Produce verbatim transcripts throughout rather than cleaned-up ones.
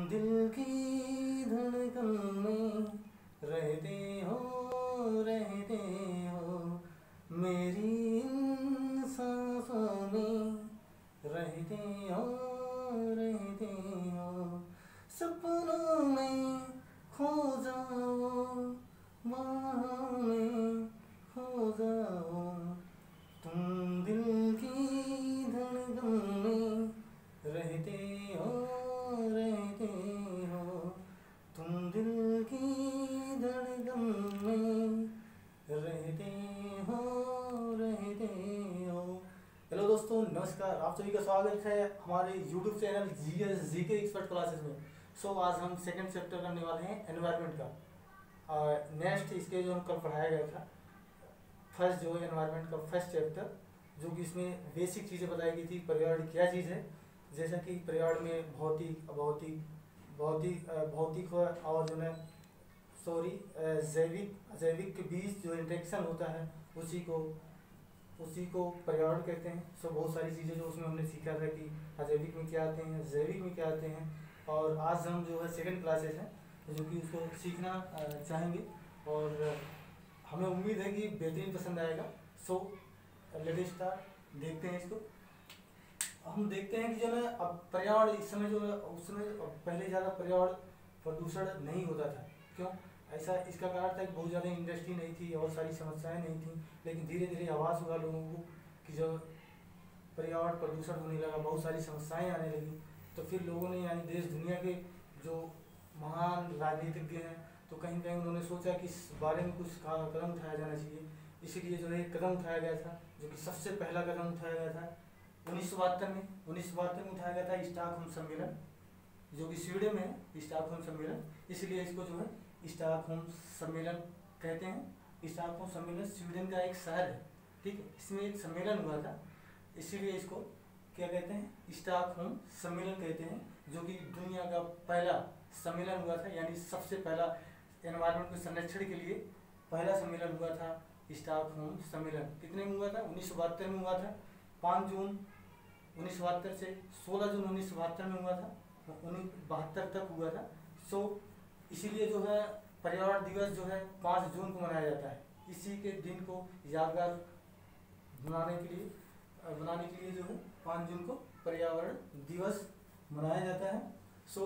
दिल की धड़कन में रहते हो रहते हो, मेरी इन सांसों में रहते हो रहते हो, सपनों में खो जाओ, बाहों में खो जाओ, तुम दिल की धड़कन में रहते हो रहते हो, तुम दिल की धड़कन में रहते हो रहते हो। हेलो दोस्तों, नमस्कार। आप सभी का स्वागत है हमारे YouTube channel G S G के एक्सपर्ट क्लासेस में। सो so, आज हम सेकंड चैप्टर करने वाले हैं एनवायरनमेंट का। नेक्स्ट uh, इसके जो हम कल पढ़ाया गया था फर्स्ट जो है एनवायरनमेंट का फर्स्ट चैप्टर, जो कि इसमें बेसिक चीज़ें बताई गई थी। पर्यावरण क्या चीज़ है, जैसा कि पर्यावरण में भौतिक अभौतिक भौतिक भौतिक और जो है सॉरी जैविक अजैविक के बीच जो इंटरेक्शन होता है उसी को उसी को पर्यावरण कहते हैं। सो बहुत सारी चीज़ें जो उसमें हमने सीखा था कि अजैविक में क्या आते हैं, जैविक में क्या आते हैं। और आज हम जो है सेकंड क्लासेस हैं जो कि उसको सीखना चाहेंगे और हमें उम्मीद है कि बेहतरीन पसंद आएगा। सो लेट्स स्टार्ट, देखते हैं इसको। हम देखते हैं कि जो है अब पर्यावरण इस समय जो है उस समय पहले ज़्यादा पर्यावरण प्रदूषण नहीं होता था। क्यों ऐसा? इसका कारण था कि बहुत ज़्यादा इंडस्ट्री नहीं थी और सारी समस्याएं नहीं थी, लेकिन धीरे धीरे आवाज़ हुआ लोगों को कि जब पर्यावरण प्रदूषण होने लगा, बहुत सारी समस्याएं आने लगी, तो फिर लोगों ने यानी देश दुनिया के जो महान राजनीतिज्ञ हैं तो कहीं कहीं उन्होंने सोचा कि इस बारे में कुछ कदम उठाया जाना चाहिए। इसीलिए जो है कदम उठाया गया था, जो कि सबसे पहला कदम उठाया गया था उन्नीस सौ बहत्तर में उन्नीस सौ बहत्तर में उठाया गया था स्टॉकहोम सम्मेलन, जो कि स्वीडन में है स्टॉकहोम सम्मेलन। इसलिए इसको जो है स्टॉकहोम सम्मेलन कहते हैं। स्टॉकहोम सम्मेलन स्वीडन का एक शहर है, ठीक है। इसमें एक सम्मेलन हुआ था, इसीलिए इसको क्या कहते हैं, स्टॉकहोम सम्मेलन कहते हैं, जो कि दुनिया का पहला सम्मेलन हुआ था। यानी सबसे पहला एनवायरनमेंट के संरक्षण के लिए पहला सम्मेलन हुआ था स्टॉकहोम सम्मेलन। कितने में हुआ था? उन्नीस सौ बहत्तर में हुआ था। पाँच जून उन्नीस सौ बहत्तर से सोलह जून उन्नीस सौ बहत्तर में हुआ था, उन्नीस बहत्तर तक हुआ था। सो इसीलिए जो है पर्यावरण दिवस जो है पाँच जून को मनाया जाता है। इसी के दिन को यादगार बनाने के लिए बनाने के लिए जो है पाँच जून को पर्यावरण दिवस मनाया जाता है। सो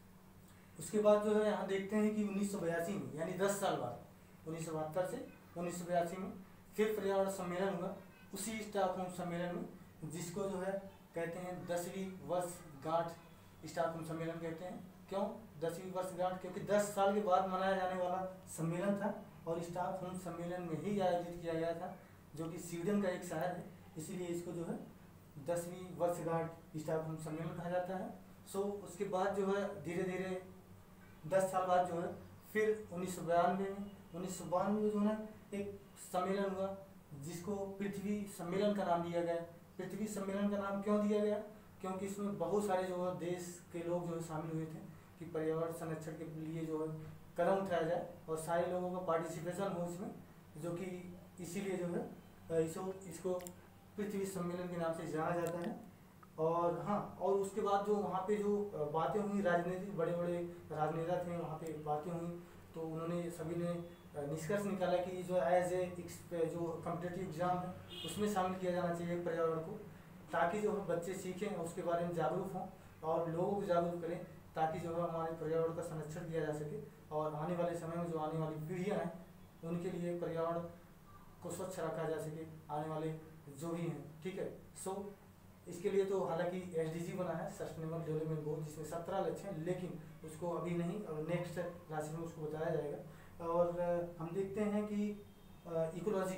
उसके बाद जो है यहाँ देखते हैं कि उन्नीस सौ बयासी में यानी दस साल बाद उन्नीस सौ बहत्तर से उन्नीस सौ बयासी में फिर पर्यावरण सम्मेलन हुआ, उसी स्टॉकहोम सम्मेलन में, जिसको जो है कहते हैं दसवीं वर्षगांठ स्टॉकहोम सम्मेलन कहते हैं। क्यों दसवीं वर्षगांठ? क्योंकि दस साल के बाद मनाया जाने वाला सम्मेलन था और स्टॉकहोम सम्मेलन में ही आयोजित किया गया था, जो कि स्वीडन का एक शहर है। इसीलिए इसको जो है दसवीं वर्षगांठ स्टॉकहोम सम्मेलन कहा जाता है। सो उसके बाद जो है धीरे धीरे दस साल बाद जो है फिर उन्नीस सौ बानवे में उन्नीस सौ बानवे में जो है एक सम्मेलन हुआ, जिसको पृथ्वी सम्मेलन का नाम दिया गया। पृथ्वी सम्मेलन का नाम क्यों दिया गया? क्योंकि इसमें बहुत सारे जो है देश के लोग जो है शामिल हुए थे कि पर्यावरण संरक्षण के लिए जो है कदम उठाया जाए और सारे लोगों का पार्टिसिपेशन हो इसमें, जो कि इसीलिए जो है इसको इसको पृथ्वी सम्मेलन के नाम से जाना जाता है। और हाँ, और उसके बाद जो वहाँ पे जो बातें हुई, राजनीतिक बड़े बड़े राजनेता थे वहाँ पे बातें हुई, तो उन्होंने सभी ने निष्कर्ष निकाला कि जो एज ए जो कॉम्पिटिटिव एग्जाम है उसमें शामिल किया जाना चाहिए पर्यावरण को, ताकि जो है बच्चे सीखें और उसके बारे में जागरूक हों और लोगों को जागरूक करें, ताकि जो है हमारे पर्यावरण का संरक्षण किया जा सके और आने वाले समय में जो आने वाली पीढ़ियाँ हैं उनके लिए पर्यावरण को स्वच्छ रखा जा सके, आने वाले जो भी हैं, ठीक है। सो इसके लिए तो हालांकि एस डी जी बना है, सस्टेनेबल डेवलपमेंट गोल, जिसमें सत्रह लक्ष्य हैं, लेकिन उसको अभी नहीं और नेक्स्ट क्लास में उसको बताया जाएगा। और हम देखते हैं कि इकोलॉजी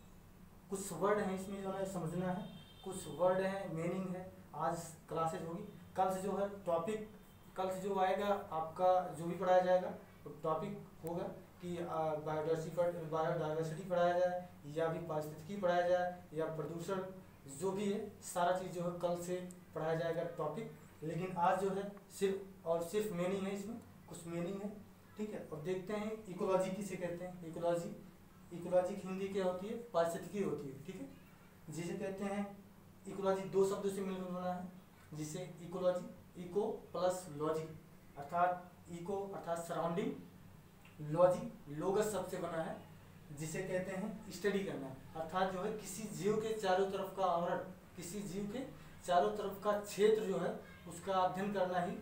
कुछ वर्ड हैं इसमें जो है समझना है, कुछ वर्ड हैं, मीनिंग है। आज क्लासेज होगी, कल से जो है टॉपिक कल से जो आएगा आपका जो भी पढ़ाया जाएगा तो टॉपिक होगा कि बायोडाइवर्सिटी बायोडाइवर्सिटी पढ़ाया जाए या भी पारिस्थितिकी पढ़ाया जाए या प्रदूषण, जो भी है सारा चीज़ जो है कल से पढ़ाया जाएगा टॉपिक। लेकिन आज जो है सिर्फ और सिर्फ मीनिंग है, इसमें कुछ मीनिंग है, ठीक है। और देखते हैं इकोलॉजी किसे कहते हैं। इकोलॉजी इकोलॉजी की हिंदी क्या होती है? पारिस्थितिकी होती है, ठीक है। जिसे कहते हैं इकोलॉजी दो शब्दों से मिलकर बना है, जिसे इकोलॉजी इको प्लस लॉजी अर्थात इको अर्थात सराउंडिंग, लॉजी लोगस शब्द से बना है जिसे कहते हैं स्टडी करना, अर्थात जो है किसी जीव के चारों तरफ का आवरण, किसी जीव के चारों तरफ का क्षेत्र जो है उसका अध्ययन करना ही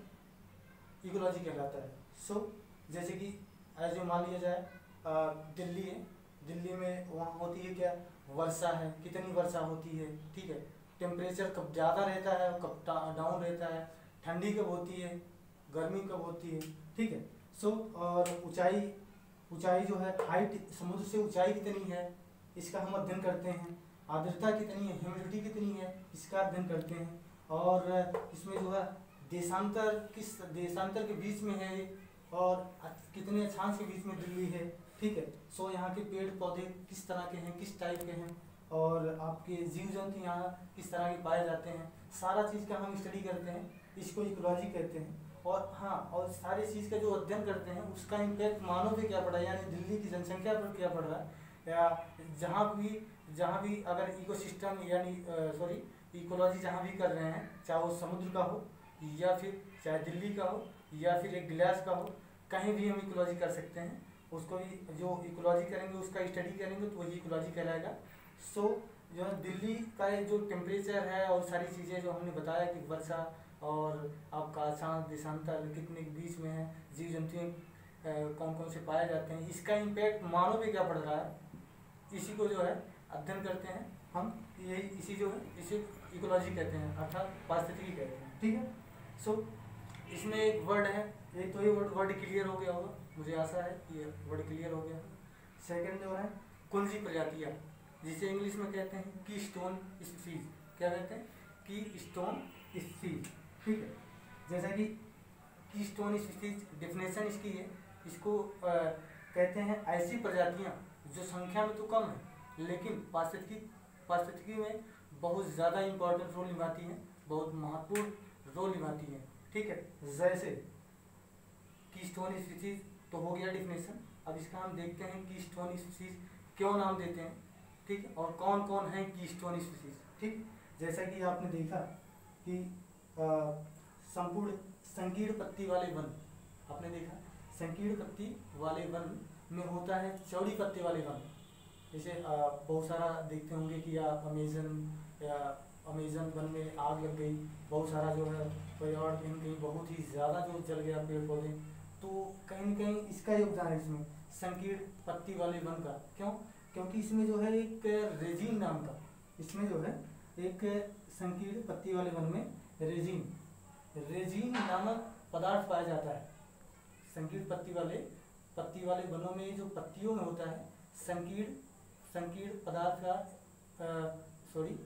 इकोलॉजी कहलाता है। सो so, जैसे कि ऐसे मान लिया जाए आ, दिल्ली है, दिल्ली में वहाँ होती है क्या, वर्षा है, कितनी वर्षा होती है, ठीक है, टेम्परेचर कब ज़्यादा रहता है और कब डाउन रहता है, ठंडी कब होती है, गर्मी कब होती है, ठीक है। सो so, और ऊंचाई, ऊंचाई जो है हाइट, समुद्र से ऊंचाई कितनी है इसका हम अध्ययन करते हैं, आर्द्रता कितनी है, ह्यूमिडिटी कितनी है इसका अध्ययन करते हैं, और इसमें जो है देशांतर किस देशांतर के बीच में है और कितने अक्षांश के बीच में दिल्ली है, ठीक है। सो यहाँ के पेड़ पौधे किस तरह के हैं, किस टाइप के हैं, और आपके जीव जंतु यहाँ किस तरह के पाए जाते हैं, सारा चीज़ का हम स्टडी करते हैं, इसको इकोलॉजी कहते हैं। और हाँ, और सारी चीज़ का जो अध्ययन करते हैं उसका इम्पैक्ट मानव पे क्या पड़ा है, यानी दिल्ली की जनसंख्या पर क्या पड़ रहा है, या जहाँ भी जहाँ भी अगर इकोसिस्टम यानी सॉरी इकोलॉजी जहाँ भी कर रहे हैं, चाहे वो समुद्र का हो या फिर चाहे दिल्ली का हो या फिर एक गिलास का हो, कहीं भी हम इकोलॉजी कर सकते हैं। उसको भी जो इकोलॉजी करेंगे उसका स्टडी करेंगे तो वही इकोलॉजी कहलाएगा। सो जो है दिल्ली का जो टेम्परेचर है और सारी चीज़ें जो हमने बताया कि वर्षा और आपका अक्षांश देशांतर कितने के बीच में है, जीव जंतु कौन कौन से पाए जाते हैं, इसका इम्पैक्ट मानव पे क्या पड़ रहा है, इसी को जो है अध्ययन करते हैं हम। यही इसी जो है इसे इकोलॉजी कहते हैं अर्थात पारिस्थितिकी कहते हैं, ठीक है। सो so, इसमें एक वर्ड है, एक तो ये वर्ड वर्ड क्लियर हो गया होगा, मुझे आशा है ये वर्ड क्लियर हो गया। सेकंड जो है कुंजी प्रजातियाँ, जिसे इंग्लिश में कहते हैं की स्टोन स्पीसीज, क्या कहते हैं, की स्टोन स्पीसीज, ठीक है। जैसा कि की स्टोन स्पीसीज डेफिनेशन इसकी है, इसको आ, कहते हैं ऐसी प्रजातियाँ जो संख्या में तो कम है लेकिन पारिस्थितिकी पारिस्थितिकी में बहुत ज़्यादा इम्पोर्टेंट रोल निभाती हैं, बहुत महत्वपूर्ण रोल निभाती हैं, ठीक है। जैसे कीस्टोन स्पीसीज तो हो गया डेफिनेशन। अब इसका हम देखते हैं कीस्टोन स्पीसीज क्यों नाम देते हैं, ठीक है, और कौन कौन है कीस्टोन स्पीसीज, ठीक। जैसा कि आपने देखा कि संपूर्ण संकीर्ण पत्ती वाले वन, आपने देखा संकीर्ण पत्ती वाले वन में होता है चौड़ी पत्ते वाले वन, जैसे बहुत सारा देखते होंगे कि या अमेजन या अमेजन वन में आग लग गई, बहुत सारा जो है पर्यावरण कहीं कहीं बहुत ही ज़्यादा जो जल गया पेड़ पौधे, तो कहीं न कहीं इसका योगदान है इसमें संकीर्ण पत्ती वाले वन का। क्यों? क्योंकि इसमें जो है एक रेजिन नाम का, इसमें जो है एक संकीर्ण पत्ती वाले वन में रेजिन रेजिन नामक पदार्थ पाया जाता है। संकीर्ण पत्ती वाले पत्ती वाले वनों में जो पत्तियों में होता है संकीर्ण संकीर्ण पदार्थ का सॉरी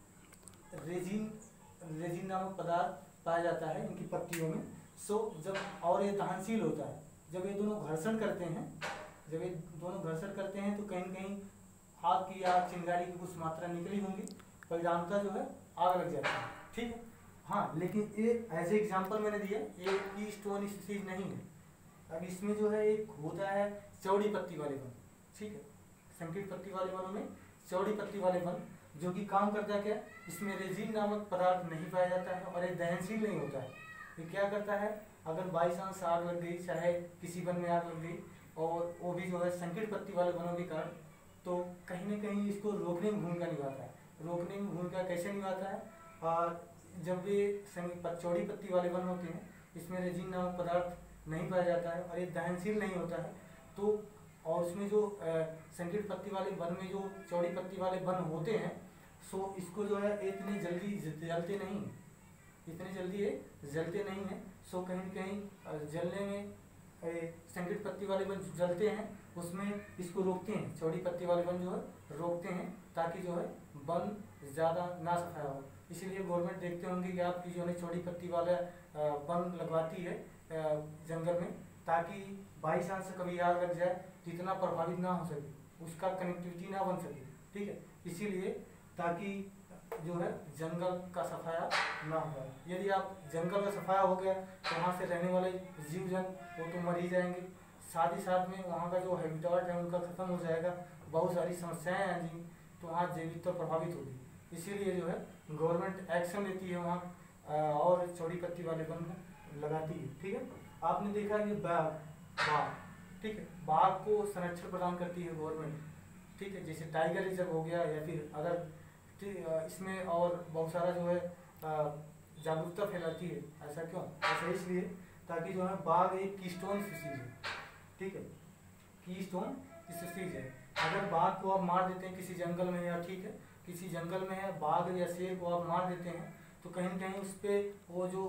रेजिन रेजिन नामक पदार्थ पाया जाता है इनकी पत्तियों में। सो जब और ये दहनशील होता है, जब ये दोनों घर्षण करते हैं जब ये दोनों घर्षण करते हैं तो कहीं कहीं आग की या चिंगारी की कुछ मात्रा निकली होंगी, परिणामतः जो है आग लग जाती है, ठीक है। हाँ, लेकिन ये एज ए एग्जाम्पल मैंने दिया, ये की स्टोन स्पीसीज नहीं है। अब इसमें जो है एक होता है चौड़ी पत्ती वाले वन, ठीक है, संकीर्ण पत्ती वाले वनों में चौड़ी पत्ती वाले वन जो कि काम करता है क्या, इसमें रेजिन नामक पदार्थ नहीं पाया जाता है और ये दहनशील नहीं होता है। ये क्या करता है, अगर बाई चांस आग लग गई, चाहे किसी वन में आग लग गई और वो भी जो है संकीर्ण पत्ती वाले वनों के कारण, तो कहीं ना कहीं इसको रोकने में भूमिका निभाता है। रोकने में भूमिका कैसे निभाता है, और जब ये चौड़ी पत्ती वाले वन होते हैं इसमें रेजिन नामक पदार्थ नहीं पाया जाता है और ये दहनशील नहीं होता है, तो और उसमें जो संकीर्ण पत्ती वाले वन में जो चौड़ी पत्ती वाले वन होते हैं, सो इसको जो है इतनी जल्दी जलते नहीं इतनी जल्दी ये जलते नहीं हैं। सो कहीं कहीं जलने में संकीर्ण पत्ती वाले वन जलते हैं, उसमें इसको रोकते हैं, चौड़ी पत्ती वाले वन जो है रोकते हैं ताकि जो है वन ज़्यादा ना सफाया हो। इसीलिए गवर्नमेंट देखते होंगे कि आपकी जो है चौड़ी पत्ती वाला वन लगवाती है जंगल में, ताकि बाई चांस से कभी आग लग जाए तो इतना प्रभावित ना हो सके, उसका कनेक्टिविटी ना बन सके, ठीक है। इसीलिए ताकि जो है जंगल का सफाया ना हो जाए। यदि आप जंगल का सफाया हो गया तो वहाँ से रहने वाले जीव जंतु वो तो मर ही जाएंगे, साथ ही साथ में वहाँ का जो हैबिटेट है उनका ख़त्म हो जाएगा, बहुत सारी समस्याएं आएंगी, तो वहाँ जैविकता तो प्रभावित होगी। इसीलिए जो है गवर्नमेंट एक्शन लेती है वहाँ और चौड़ी पत्ती वाले वन लगाती है। ठीक है, आपने देखा कि बाघ बाघ ठीक है, बाघ को संरक्षण प्रदान करती है गवर्नमेंट। ठीक है, जैसे टाइगर रिजर्व हो गया या फिर अदर, इसमें और बहुत सारा जो है जागरूकता फैलाती है। ऐसा क्यों? ऐसा इसलिए ताकि जो है बाघ एक कीस्टोन स्पीशीज है। ठीक है, कीस्टोन स्पीशीज है। अगर बाघ को आप मार देते हैं किसी जंगल में, या ठीक है किसी जंगल में है बाघ या शेर को आप मार देते हैं, तो कहीं ना कहीं उस पर वो जो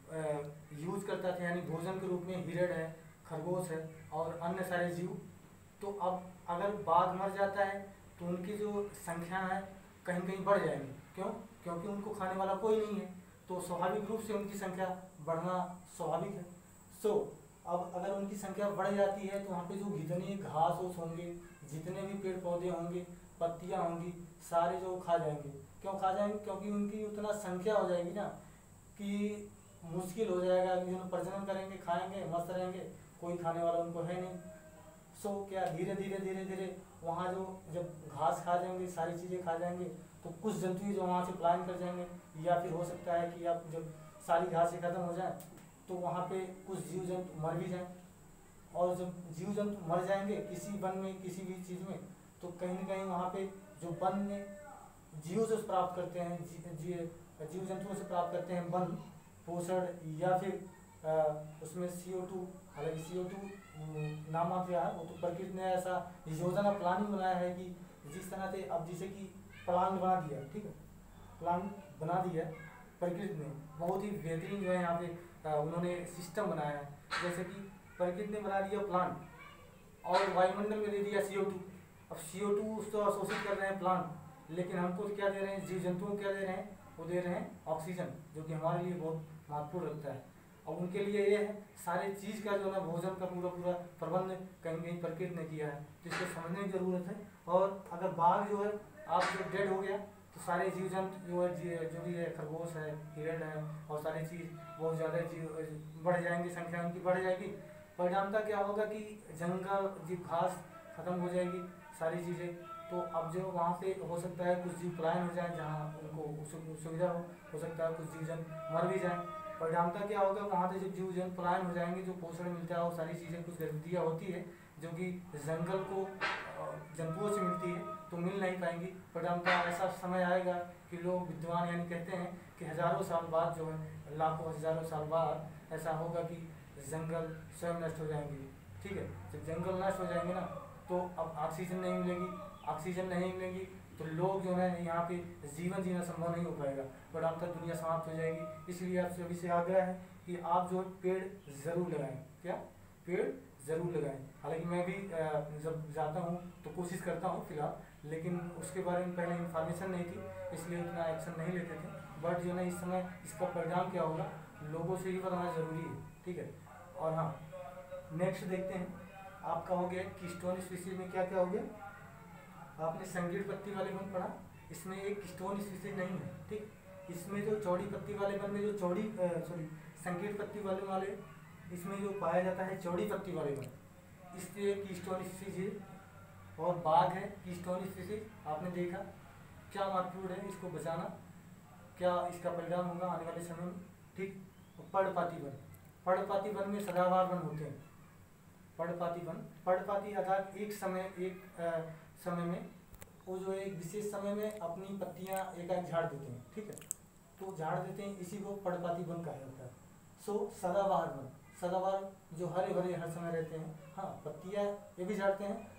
यूज करता था यानी भोजन के रूप में हिरण है, खरगोश है और अन्य सारे जीव, तो अब अगर बाघ मर जाता है तो उनकी जो संख्या है कहीं कहीं बढ़ जाएगी। क्यों? क्योंकि उनको खाने वाला कोई नहीं है, तो स्वाभाविक रूप से उनकी संख्या बढ़ना स्वाभाविक है। सो अब अगर उनकी संख्या बढ़ जाती है तो वहाँ पे जो जितने घास ओस होंगे, जितने भी पेड़ पौधे होंगे, पत्तियाँ होंगी, सारे जो खा जाएंगे। क्यों खा जाएंगे? क्योंकि उनकी उतना संख्या हो जाएगी ना कि मुश्किल हो जाएगा कि जो प्रजनन करेंगे, खाएंगे, मस्त रहेंगे, कोई खाने वाला उनको है नहीं। सो क्या धीरे धीरे धीरे धीरे वहाँ जो जब घास खा जाएंगे, सारी चीज़ें खा जाएंगे, तो कुछ जंतु जो वहाँ से पलायन कर जाएंगे, या फिर हो सकता है कि आप जब सारी घासें खत्म हो जाए तो वहाँ पे कुछ जीव जंतु मर भी जाएं। और जब जीव जंतु मर जाएंगे किसी वन में, किसी भी चीज़ में, तो कहीं ना कहीं वहाँ पे जो वन में जीव से प्राप्त करते हैं, जीव जंतुओं से प्राप्त करते हैं वन पोषण, या फिर आ, उसमें सी ओ टू, हालांकि सी ओ टू नाम आप है, वो तो प्रकृति ने ऐसा योजना प्लानिंग बनाया है कि जिस तरह से अब जैसे कि प्लान बना दिया, ठीक है, प्लान बना दिया प्रकृति ने, बहुत ही बेहतरीन जो है यहाँ पे आ, उन्होंने सिस्टम बनाया है। जैसे कि प्रकृति ने बना दिया प्लांट और वायुमंडल में दे दिया सी ओ टू। अब सी ओ टू उसको अवशोषित कर रहे हैं प्लांट, लेकिन हमको क्या दे रहे हैं, जीव जंतुओं को क्या दे रहे हैं, वो दे रहे हैं ऑक्सीजन, जो कि हमारे लिए बहुत महत्वपूर्ण रखता है। और उनके लिए ये है सारे चीज़ का जो है भोजन का पूरा पूरा प्रबंध कहीं कहीं प्रकृति ने किया है, तो इसको समझने की ज़रूरत है। और अगर बाघ जो है आप जो डेड हो गया तो सारे जीव जंतु जो है जो भी है, खरगोश है, हिरण है और सारी चीज़ बहुत ज़्यादा जीव बढ़ जाएंगी, संख्या उनकी बढ़ जाएगी। परिणामता क्या होगा कि जंगल जीव घास खत्म हो जाएगी, सारी चीज़ें, तो अब जो वहाँ से हो सकता है कुछ जीव पलायन हो जाए जहाँ उनको सुविधा हो हो सकता है कुछ जीव जंतु मर भी जाए। परिणामता क्या होगा, वहाँ से जब जीव जंतु पलायन हो जाएंगे, जो पोषण मिलता है वो सारी चीज़ें कुछ गतिविधियाँ होती है जो कि जंगल को जंतुओं से मिलती है तो मिल नहीं पाएंगी। परिणामता ऐसा समय आएगा कि लोग विद्वान यानी कहते हैं कि हज़ारों साल बाद जो है, लाखों हज़ारों साल बाद ऐसा होगा कि जंगल स्वयं नष्ट हो जाएंगे। ठीक है, जब जंगल नष्ट हो जाएंगे ना तो अब ऑक्सीजन नहीं मिलेगी, ऑक्सीजन नहीं मिलेगी तो लोग जो है यहाँ पे जीवन जीना संभव नहीं हो पाएगा, परिणामता दुनिया समाप्त हो जाएगी। इसलिए आप सभी से आग्रह है कि आप जो पेड़ ज़रूर लगाएं। क्या? पेड़ ज़रूर लगाएं। हालांकि मैं भी जब जाता हूँ तो कोशिश करता हूँ फिलहाल, लेकिन उसके बारे में पहले इन्फॉर्मेशन नहीं थी इसलिए उतना एक्शन नहीं लेते थे। बट जो है इस समय इसका परिणाम क्या होगा लोगों से ही बताना ज़रूरी है। ठीक है, और हाँ नेक्स्ट देखते हैं, आपका हो गया कीस्टोन स्पीशीज में क्या क्या हो गया। आपने संगीत पत्ती वाले वन पढ़ा, इसमें एक कीस्टोन स्पीशीज नहीं है। ठीक, इसमें जो चौड़ी पत्ती वाले वन में जो चौड़ी सॉरी संगीत पत्ती वाले वाले इसमें जो पाया जाता है चौड़ी पत्ती वाले वन, इसलिए कीस्टोन स्पीशीज। और बाघ है कीस्टोन स्पीशीज, आपने देखा क्या महत्वपूर्ण है इसको बचाना, क्या इसका परिणाम होगा आने वाले समय में। ठीक, पर्णपाती वन, पर्णपाती वन में सदाबहार वन होते हैं। पर्णपाती वन, पर्णपाती अर्थात एक समय एक आ, समय में वो जो है एक विशेष समय में अपनी पत्तियां एकाएक झाड़ देते हैं। ठीक है, तो झाड़ देते हैं, इसी को पर्णपाती वन कहा जाता है। सो सदाबहार वन, सदाबहार जो हरे भरे हर समय रहते हैं। हाँ, पत्तियां ये भी झाड़ते हैं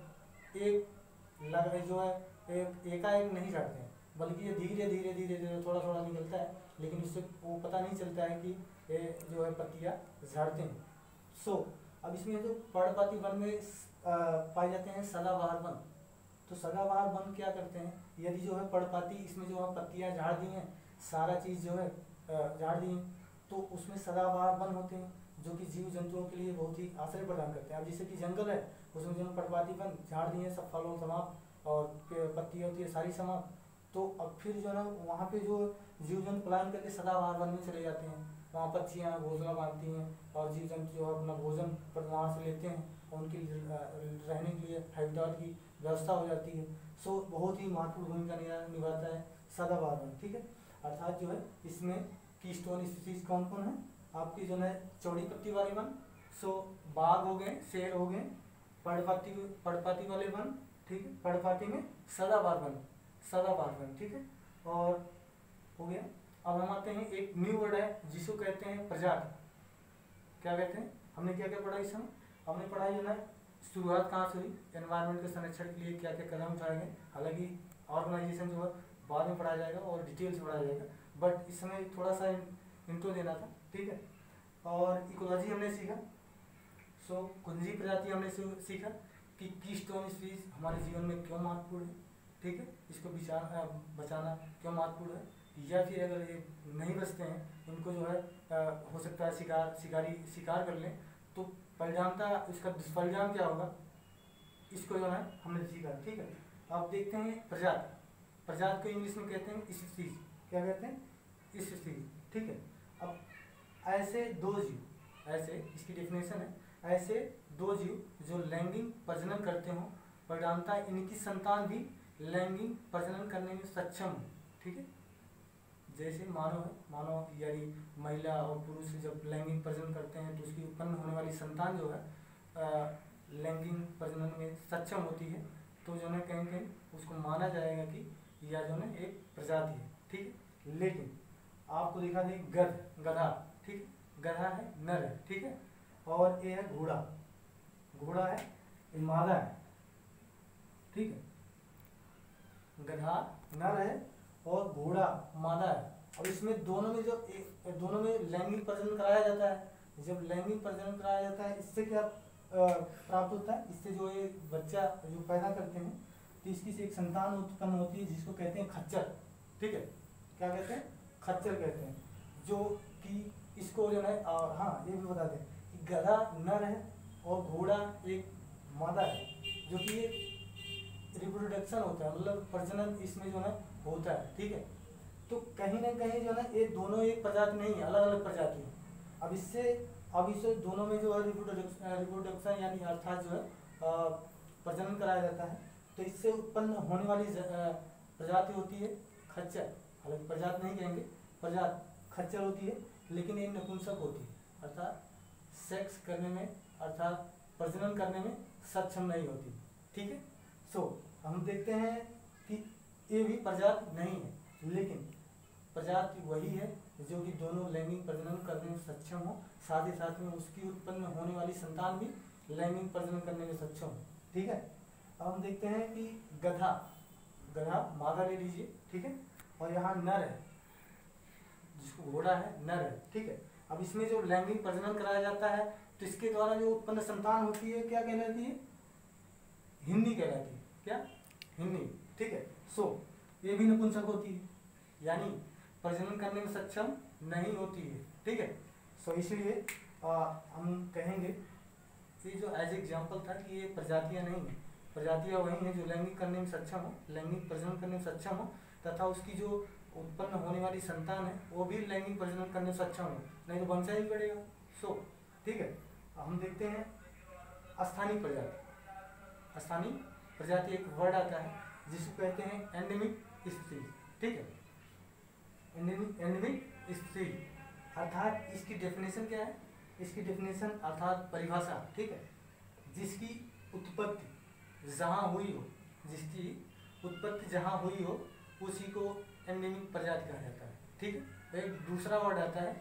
बट एक लग जो है एक एकाएक नहीं झाड़ते हैं, बल्कि ये धीरे धीरे धीरे धीरे थोड़ा थोड़ा निकलता है, लेकिन उससे वो पता नहीं चलता है कि ये जो है पत्तियां झाड़ते हैं। सो अब इसमें जो पर्णपाती वन में पाए जाते हैं सदाबहार वन, तो सदाबहार वन क्या करते हैं, यदि जो है पर्णपाती इसमें जो है पत्तियां झाड़ दी हैं, सारा चीज़ जो है झाड़ दी हैं, तो उसमें सदाबहार वन होते हैं जो कि जीव जंतुओं के लिए बहुत ही आश्रय प्रदान करते हैं। अब जैसे कि जंगल है उसमें जो पर्णपाती वन झाड़ दिए हैं, सब फलों समाप्त और पत्तियाँ होती है सारी समाप्त, तो अब फिर जो है वहाँ पे जो जीव जंतु पलायन करके सदाबहार वन में चले जाते हैं, वहाँ पक्षियाँ घोंसला बांधती हैं और जीव जंतु जो है अपना भोजन पर वहाँ से लेते हैं, उनकी रहने के लिए हैबिटेट की व्यवस्था हो जाती है। सो बहुत ही महत्वपूर्ण भूमिका निभाता है सदाबहार वन। ठीक है, अर्थात जो है इसमें कीस्टोन स्पीशीज कौन कौन है, आपकी जो है चौड़ी पत्ती वाले वन, सो बाघ हो गए, शेर हो गए, पर्णपाती पर्णपाती वाले वन, ठीक है, पर्णपाती में सदाबहार वन, सदाबहार वन, ठीक है, और हो गया। अब हम आते हैं एक न्यू वर्ड है जिसको कहते हैं प्रजाति। क्या कहते हैं, हमने क्या क्या पढ़ा इस समय, हमने पढ़ा जो है शुरुआत कहाँ से हुई, एनवायरनमेंट के संरक्षण के लिए क्या क्या कदम उठाए गए, हालांकि ऑर्गेनाइजेशन जो है बाद में पढ़ाया जाएगा और डिटेल से पढ़ाया जाएगा, बट इस समय थोड़ा सा इंट्रो देना था, ठीक है। और इकोलॉजी हमने सीखा, सो कुंजी प्रजाति हमने सीखा कि कीस्टोन स्पीशीज हमारे जीवन में क्यों महत्वपूर्ण है, ठीक है, इसको विचार बचाना क्यों महत्वपूर्ण है, या फिर अगर ये नहीं बचते हैं इनको जो है आ, हो सकता है शिकार शिकारी शिकार कर लें तो परिणामता इसका दुष्परिणाम क्या होगा, इसको जो है हमने सीखा, ठीक है। अब देखते हैं प्रजाति, प्रजाति को इंग्लिश में कहते हैं स्पीशीज, क्या कहते हैं, स्पीशीज, ठीक है। अब ऐसे दो जीव, ऐसे इसकी डेफिनेशन है, ऐसे दो जीव जो लैंगिक प्रजनन करते हों, परिणामता इनकी संतान भी लैंगिक प्रजनन करने में सक्षम हो, ठीक है। जैसे मानव है, मानव यानी महिला और पुरुष जब लैंगिक प्रजनन करते हैं तो उसकी उत्पन्न होने वाली संतान जो है लैंगिक प्रजनन में सक्षम होती है, तो जो है कहीं कहीं उसको माना जाएगा कि यह जो है एक प्रजाति है, ठीक है। लेकिन आपको दिखा दें गध, गधा, ठीक, गधा है, नर है, ठीक है, और ये है घोड़ा, घोड़ा है, ये मादा है, ठीक है, गधा नर है और घोड़ा मादा है। अब इसमें दोनों में जब दोनों में लैंगिक प्रजनन कराया जाता है, जब लैंगिक प्रजनन कराया जाता है इससे क्या प्राप्त होता है, इससे जो ये बच्चा जो पैदा करते हैं तो इसकी से एक संतान उत्पन्न होती है जिसको कहते हैं खच्चर, ठीक है, क्या कहते हैं, खच्चर कहते हैं, जो कि इसको जो है और हाँ ये भी बता दें कि गधा नर है और घोड़ा एक मादा है, जो कि ये रिप्रोडक्शन होता है, मतलब प्रजनन इसमें जो है होता है, ठीक है। तो कहीं ना कहीं जो है ये दोनों एक प्रजाति नहीं है, अलग अलग प्रजाति है। अब इससे अब इसे दोनों में जो है रिप्रोडक्शन रिप्रोडक्शन यानी अर्थात जो है प्रजनन कराया जाता है, तो इससे उत्पन्न होने वाली प्रजाति होती है खच्चर, हालांकि प्रजाति नहीं कहेंगे, प्रजाति खच्चर होती है, लेकिन ये नपुंसक होती है, अर्थात सेक्स करने में अर्थात प्रजनन करने में सक्षम नहीं होती, ठीक है। सो so, हम देखते हैं कि ये भी प्रजाति नहीं है, लेकिन प्रजाति वही है जो कि दोनों लैंगिक प्रजनन करने में सक्षम हो, साथ ही साथ में उसकी उत्पन्न होने वाली संतान भी लैंगिक प्रजनन करने में सक्षम हो, ठीक है। अब हम देखते हैं कि गधा, गधा मादा ले लीजिए, ठीक है, और यहाँ नर है जिसको घोड़ा है, नर है, ठीक है। अब इसमें जो लैंगिक प्रजनन कराया जाता है तो इसके द्वारा जो उत्पन्न संतान होती है क्या कहलाती है, हिंदी कहलाती है, क्या, हिंदी, ठीक है। सो ये भी नपुंसक होती है, यानी प्रजनन करने में सक्षम नहीं होती है, ठीक है। सो इसलिए हम कहेंगे ये जो एज एग्जाम्पल था कि ये प्रजातियां नहीं है, प्रजातियां वही हैं जो लैंगिक करने में सक्षम हो, लैंगिक प्रजनन करने में सक्षम हो, तथा उसकी जो उत्पन्न होने वाली संतान है वो भी लैंगिक प्रजनन करने में सक्षम हो, नहीं तो वंशा ही बढ़ेगा। सो ठीक है, हम देखते हैं स्थानीय प्रजाति। स्थानीय प्रजाति एक वर्ड आता है जिसको कहते हैं एंडेमिक स्पीशीज, ठीक है, एंडेमिक एंडेमिक स्पीशीज, अर्थात इसकी डेफिनेशन क्या है, इसकी डेफिनेशन अर्थात परिभाषा, ठीक है, जिसकी उत्पत्ति जहाँ हुई हो, जिसकी उत्पत्ति जहाँ हुई हो उसी को एंडेमिक प्रजाति कहा जाता है, ठीक है। एक दूसरा वर्ड आता है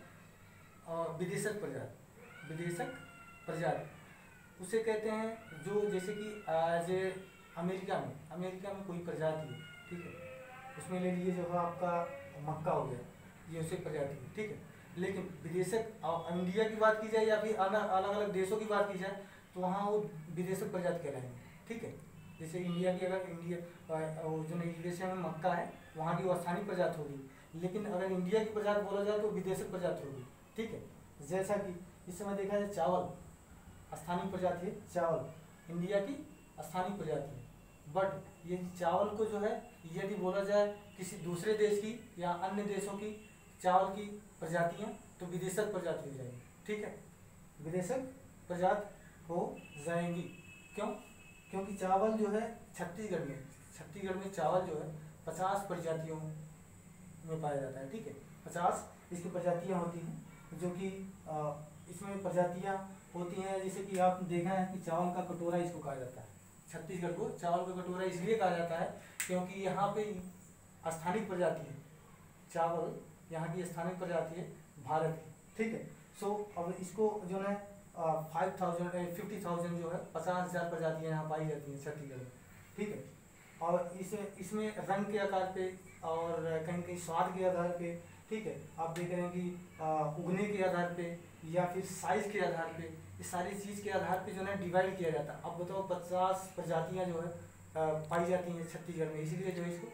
विदेशक प्रजाति, विदेशक प्रजाति उसे कहते हैं जो जैसे कि आज अमेरिका में अमेरिका में कोई प्रजाति है, ठीक है, उसमें ले लीजिए जो है आपका मक्का हो गया, ये उसे प्रजाति है, ठीक है। लेकिन विदेशक और इंडिया की बात की जाए या फिर अलग अलग अलग देशों की बात की जाए तो वहाँ वो विदेशक प्रजाति कहलाएंगे, ठीक है। जैसे इंडिया की अगर इंडिया जो यूएसए में मक्का है वहाँ की वो स्थानीय प्रजाति होगी, लेकिन अगर इंडिया की प्रजाति बोला जाए तो विदेशक प्रजाति होगी, ठीक है। जैसा कि इस समय देखा जाए चावल स्थानीय प्रजाति है, चावल इंडिया की स्थानीय प्रजाति है, बट ये चावल को जो है यदि बोला जाए किसी दूसरे देश की या अन्य देशों की चावल की प्रजातियाँ तो विदेशक प्रजाति हो जाएगी, ठीक है, विदेशक प्रजाति हो जाएंगी। क्यों? क्योंकि चावल जो है छत्तीसगढ़ में छत्तीसगढ़ में चावल जो है पचास प्रजातियों में पाया जाता है, ठीक है, पचास इसकी प्रजातियाँ होती हैं। जो कि इसमें प्रजातियां होती हैं, जैसे कि आप देखा है कि चावल का कटोरा इसको कहा जाता है। छत्तीसगढ़ को चावल का कटोरा इसलिए कहा जाता है क्योंकि यहाँ पे स्थानिक प्रजाति है, चावल यहाँ की स्थानिक प्रजाति है भारत की, ठीक है। सो अब इसको जो है फाइव थाउजेंड फिफ्टी थाउजेंड जो है पचास हजार प्रजातियाँ यहाँ पाई जाती हैं छत्तीसगढ़ में, ठीक है। और इसे इसमें रंग के आधार पे और कहीं कहीं स्वाद के आधार पे, ठीक है, आप देख रहे हैं कि उगने के आधार पे या फिर साइज के आधार पे, इस सारी चीज़ के आधार पे जो है डिवाइड किया जाता है। अब बताओ पचास प्रजातियाँ जो है पाई जाती हैं छत्तीसगढ़ में, इसीलिए जो है इसको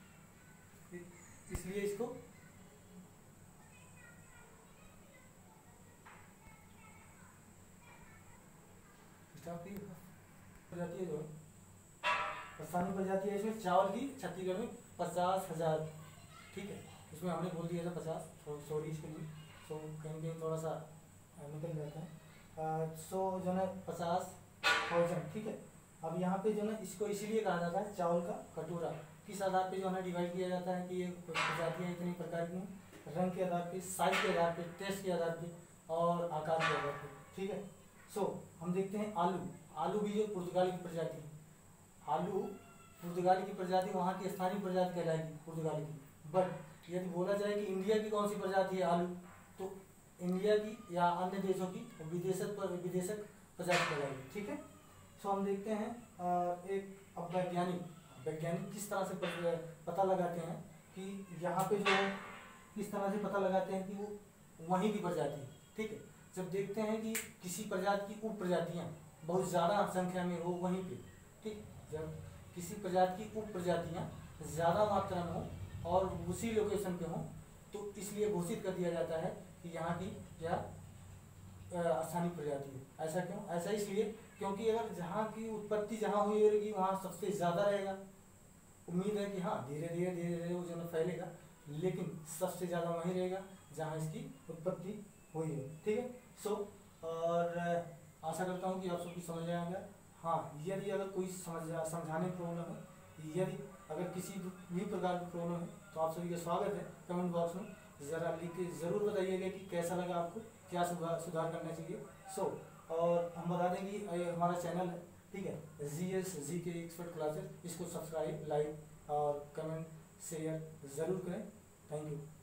इसलिए इसको प्रजातियाँ जो है स्थानीय प्रजाति है, इसमें चावल की छत्तीसगढ़ में पचास हजार, ठीक है। इसमें हमने बोल दिया था पचास, सॉरी इसके लिए, सो कहीं कहीं थोड़ा सा निकल जाता है। सो जो है पचास थाउजेंड, ठीक है। अब यहाँ पे जो है इसको इसीलिए कहा जाता है चावल का कटोरा। किस आधार पे जो है डिवाइड किया जाता है कि ये प्रजातियाँ इतनी प्रकार की हैं, रंग के आधार पे, साइज के आधार पे, टेस्ट के आधार पे और आकार के आधार पे, ठीक है। सो हम देखते हैं आलू। आलू भी जो पुर्तगाली की प्रजाति है, आलू पुर्तगाली की प्रजाति वहाँ की स्थानीय प्रजाति कहलाएगी पुर्तगाली की। बट यदि बोला जाए कि इंडिया की कौन सी प्रजाति है आलू, तो इंडिया की या अन्य देशों की विदेशक पर विदेशक प्रजाति कहलाएगी, ठीक है। सो हम देखते हैं एक अब वैज्ञानिक वैज्ञानिक किस तरह से पता लगाते हैं कि यहाँ पे जो है किस तरह से पता लगाते हैं कि वो वहीं की प्रजाति है, ठीक है। जब देखते हैं कि किसी प्रजाति की उप प्रजातियाँ बहुत ज़्यादा संख्या में हो वहीं पे, ठीक, जब किसी प्रजाति की उप प्रजातियाँ ज़्यादा मात्रा में हो और उसी लोकेशन पे हों, तो इसलिए घोषित कर दिया जाता है कि यहाँ की क्या स्थानीय प्रजाति है। ऐसा क्यों? ऐसा इसलिए क्योंकि अगर जहाँ की उत्पत्ति जहाँ हुई होगी वहाँ सबसे ज़्यादा रहेगा, उम्मीद है कि हाँ धीरे धीरे धीरे धीरे वो जो है फैलेगा, लेकिन सबसे ज़्यादा वहीं रहेगा जहाँ इसकी उत्पत्ति हुई है, ठीक है। सो और आशा करता हूँ कि आप सबकी समझ में आएगा। हाँ, यदि अगर कोई समझ समझाने की प्रॉब्लम है, यदि अगर किसी भी प्रकार की प्रॉब्लम है, तो आप सभी का स्वागत है। कमेंट बॉक्स में ज़रा लिख के ज़रूर बताइएगा कि कैसा लगा आपको, क्या सुधार सुधार करना चाहिए। सो और हम बता दें कि हमारा चैनल है, ठीक है, जी एस जी के एक्सपर्ट क्लासेस, इसको सब्सक्राइब, लाइक और कमेंट शेयर ज़रूर करें। Thank you.